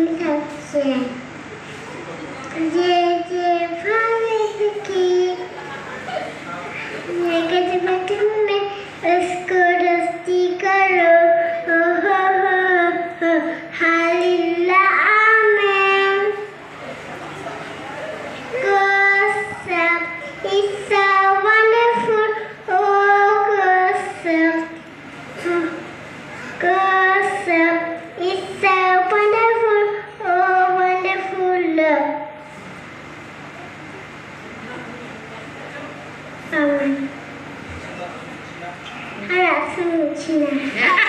उसको रस्ती करो हालिल्ला आमेन Gossip is so wonderful Gossip is so wonderful wonderful Harap semua Cina